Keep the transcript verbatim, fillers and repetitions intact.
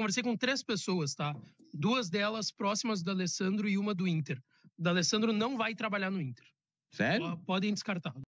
conversei com três pessoas, tá? Duas delas próximas do Alessandro e uma do Inter. O Alessandro não vai trabalhar no Inter. Sério? Podem descartar.